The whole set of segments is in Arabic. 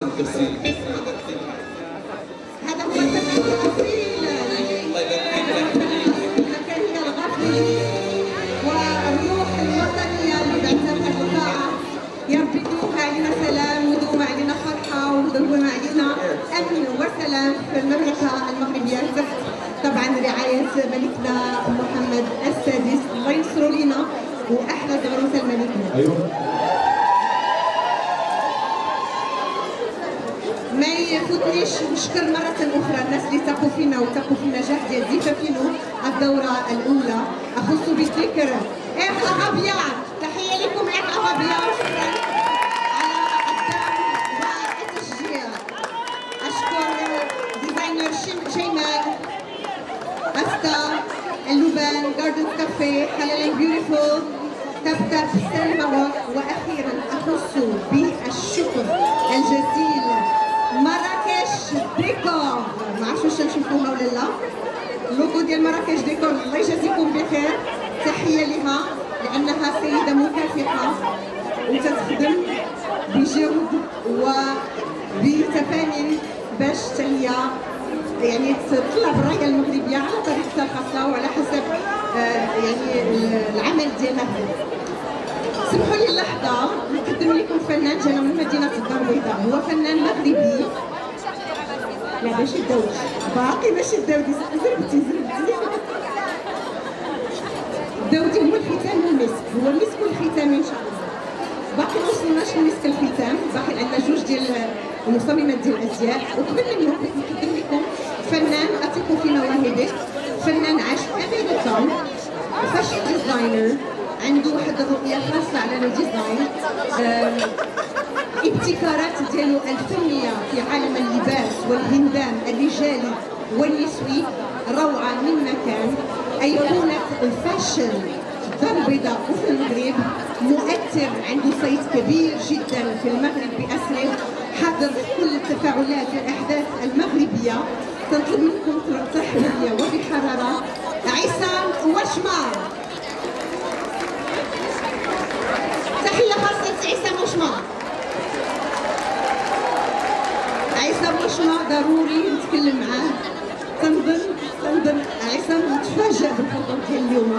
هذا هو الفنان الاصيل زكريا الغفري والروح الوطنيه اللي بعثها القطاع. يا ربي يدوم علينا سلام ويدوم علينا فرحه ويدوم علينا امن وسلام في المملكه المغربيه تحت طبعا رعايه ملكنا محمد السادس. الله ينصروا لنا واحلى عروس الملكنا. ايوه ما يفوتنيش نشكر مرة أخرى الناس اللي تقوا فينا وتقوا في النجاح ديال زفافينو الدورة الأولى. أخص بالذكر إير أغابيا، تحية لكم إير أغابيا وشكرا على الدعم والتشجيع. أشكر ديزاينر جمال، أستا، اللبان، جاردن كافيه، حلال بيوتيفول، تاب تاب سينما. وأخيرا أخص بالشكر الجزيل مراكش ديكور. ما عرفتش واش تنشوفوها ولا لا. اللوغو ديال مراكش ديكور الله يجازيكم بخير، تحيه لها لانها سيده مكافحه وتخدم بجهد وبتفاني باش هي يعني تطلع بالرايه المغربيه على طريقتها الخاصه وعلى حسب يعني العمل ديالها. سمحوا لي لحظه نقدم لكم فنان جانا من مدينه الدار البيضاء. هو فنان مغربي. لا ماشي الدودي، باقي ماشي الدودي، زربتي الدودي هو الختام والمسك، هو المسك والختام ان شاء الله. باقي ما وصلناش لمسك الختام، باقي عندنا جوج ديال المصممات ديال الازياء. وقبل منهم نقدم لكم فنان اثق في مواهبه، فنان عاش امريكا، فاشن ديزاينر، عنده واحد الرؤيه خاصه على الديزاين. ابتكارات ديالو الفنيه في عالم اللباس والهندام الرجالي والنسوي روعه من مكان. ايقونه الفاشن في الدار البيضاء وفي المغرب، مؤثر، عنده صيت كبير جدا في المغرب باسره، حاضر في كل التفاعلات والاحداث المغربيه. تطلب منكم ترحبوا بيا وبحراره عصام وشمار. تحيه خاصه عصام وشمار. عصام وشمار ضروري نتكلم معاه. تنظن عصام متفاجئ بالخطوه ديال اليوم.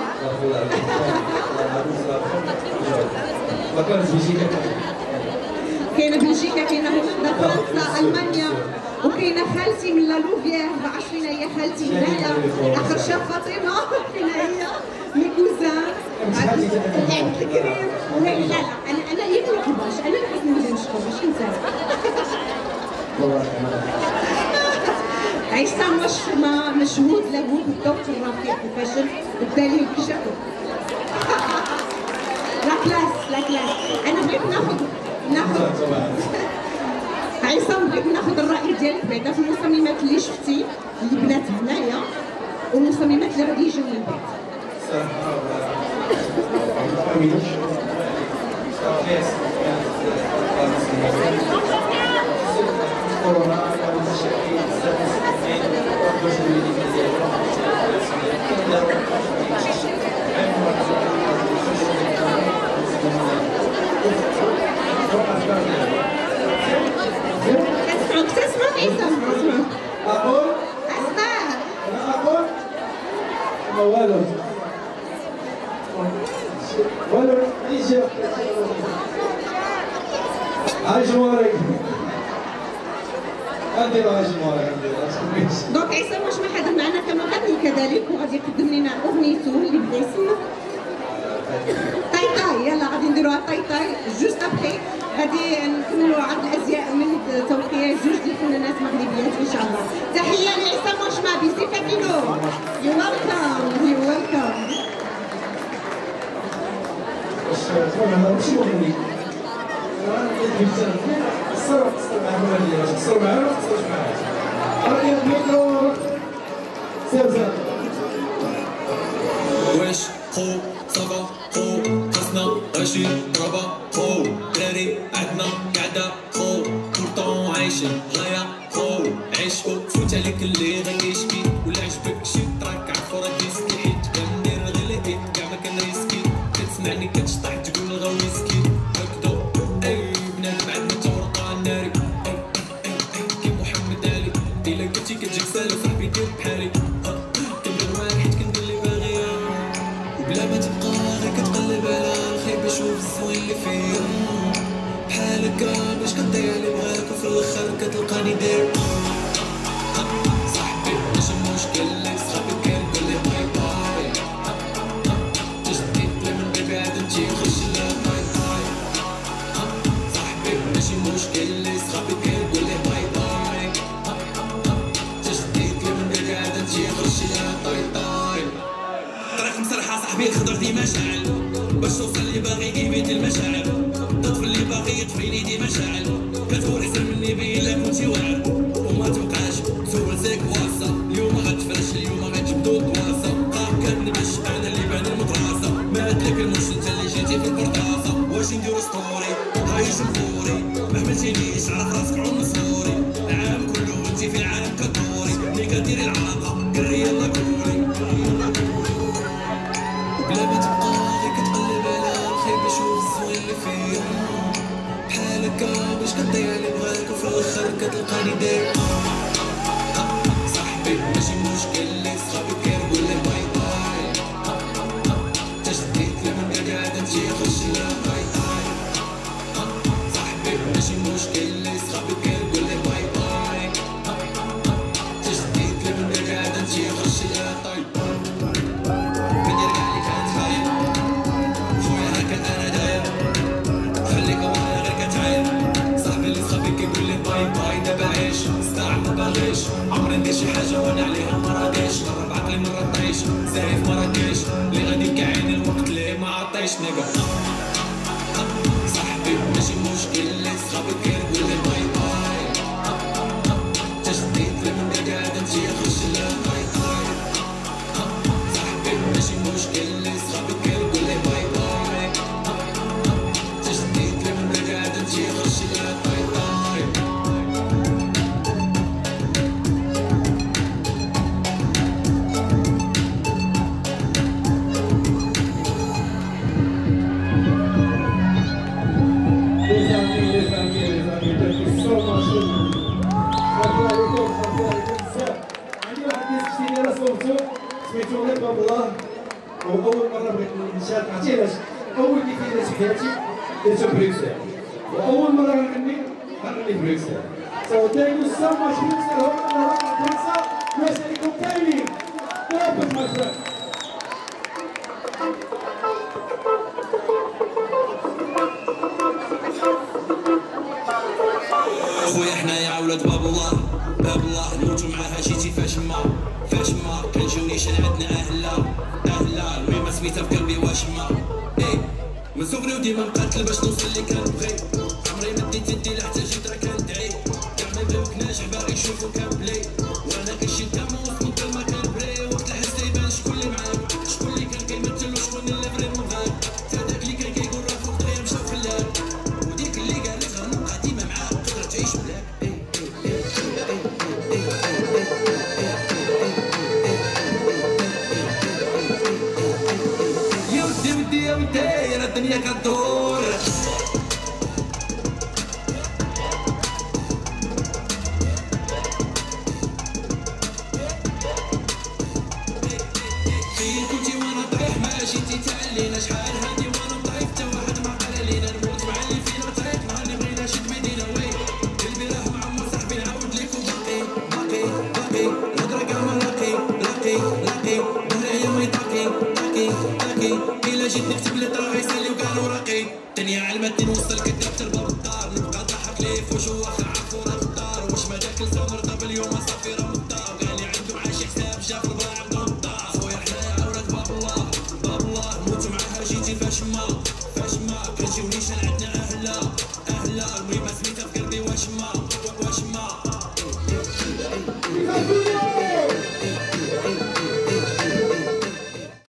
كاينه بلجيكا، كاينه هولندا، فرنسا، المانيا، وكاينه خالتي من لا لوفيير. ما عرفتش فينا هي خالتي هنايا، اخر شاف فاطمه فينا هي مي كوزان لعبت الكريم. لا لا انا ياك ما كبرش، انا اللي خصني نجي نشكر ماشي انت. عصام وشمار مشهود له بالذوق الرفيع في الفاشن الدليل كشكل. لا كلاس. انا بغيت ناخذ عصام، بغيت ناخذ الراي ديالك بعدا في المصممات اللي شفتي البنات هنايا والمصممات اللي غادي يجيو من بعد. تسمع عصام؟ اقول اسمع. انا اقول ما والو يجي هاي جوارك نديرو هاي جوارك. دونك عصام واش ما حاضر معنا كمغني كذلك وغادي يقدم لنا اغنيته اللي بدا يسمى تاي تاي. يلا غادي نديروها تاي تاي جوست ابخي. غادي نكملوا عرض الازياء من توقيع جوج ديال الفنانات مغربيات ان شاء الله. تحيه لعصام وشمار بزفافينو. يو ويلكم. واش خو صافا خو خاصنا غاشي ضربة خو دراري عندنا قعدة خو طول طون عايشين غاية خو عيشو فوت عليك اللي غيشكي ولا عجبك شي تراك عفو راه ديسكي حيت كندير غير لقيت كاع ما كنريسكي كتسمعني كتشطح تقول غاويسكي هكدا اي بنادم عندنا تورطة ناري بغيتي كتجيك سالي صاحبي دير بحالي كندير معاك حيت كندير اللي باغيها وبلا ما تبقى غير كتقلب على الخايب شوف الزوين اللي فيا بحال هكا باش كنضيع اللي بغاك وفي الاخر كتلقاني داير صاحبي ماشي مشكل لك صحابي كنقول ليه باي باي تجديد لي من قلبي عاد نجي نخش لها باي باي صاحبي ماشي مشكل لك صحابي كنقول ليه باي باي تجديد لي من قلبي عاد نجي نخش لها باي باي طريق مسرحة صاحبي الخضر ديما شاعل باش توصل اللي باغي كيبيت المشاعر تطفي اللي باغي يطفيني ديما شاعل كتقول احسن مني بين لا كنتي واعر وما تبقاش تسول زيك واصة اليوم غتفرش اليوم غتجبدو الدواسة كنبش انا اللي بان المدرسة ماتلك المش انت اللي جيتي في البرداسة واش نديرو ستوري هاي جمهوري ما حملتينيش عرف راسك عنصري العالم كله انتي في العالم كدوري ملي كديري العلاقة قري يلا قولي بلا ما تبقى غير كتقلب على الخايب شوف الزوين اللي فيا بحال هكا باش كتضيع اللي بغاك وفي الاخر كتلقاني داير صاحبي ماشي مشكل لي صحابي كنقول ليه باي باي تجديد لي من قلبي عاد نجي نخش لها باي باي صاحبي ماشي مشكل لي صحابي كنقول ليه باي باي تجديد لي من قلبي عاد نجي نخش لها باي باي عمري ندير شي حاجة وانا عليها ما راضيش قرب عقلي ما رضيش زايد في مراكش اللي غادي كعين الوقت اللي ما عطيش نيكا صاحبي ماشي مشكل لي صحابي كنقول ليه باي باي تجديد لي من قلبي عاد نجي نخش لها باي باي صاحبي ماشي مشكل لي صحابي كنقول ليه باي باي تجديد لي من قلبي عاد نجي نخش لها باي باي سميتو غير باب الله واول مره بغيت نشارك عرفتي علاش اول كيفيه في حياتي درتو بروكسل واول مره غنغني في بروكسل so thank you so much Bruxelles هو فرنسا واش عليكم كاينين دابا my friend خويا حنايا عولاد باب الله باب الله نموتو معاها جيتي فاش ما كنجيو نيشان عندنا اهلا المهم سميتها في قلبي واش ما من صغري وديما مقاتل باش نوصل اللي كنبغي عمري ما ديت يدي لحتى جيت راه كندعي كاع ما يبغيوك ناجح باغي يشوفوك كامبلي وانا كنشد دمو وسط ما كنبري وقت الحس يبان شكون اللي معاك شكون اللي كان كيمثل وشكون اللي فريمون غاك تا داك اللي كان كيقول راه فوق دغيا مشى وخلاك وديك اللي قالت غنبقى ديما معاك تقدر تعيش بلاك يا ودي الدنيا كدور فين كنتي وانا طايح ما جيتي تعلينا شحال هادي وانا ضعيف تا واحد ما قال علينا نموت مع اللي فينا طريق نهار اللي بغينا شد بيدينا وي قلبي راه معمر صاحبي نعاود ليكم باقي الهضره كاع ما لاقي ظهري هي ما يطاقي إلا جيت نكتب لي طرا غيسالي وكاع وراقي الدنيا علمتني نوصل كداب لباب الدار نبقى ضحك ليه في وجهو واخا عارفو راه في الدار واش ما داك لسان رطب اليوم صافي راه من الدار كاع اللي عندو معاه شي حساب جا في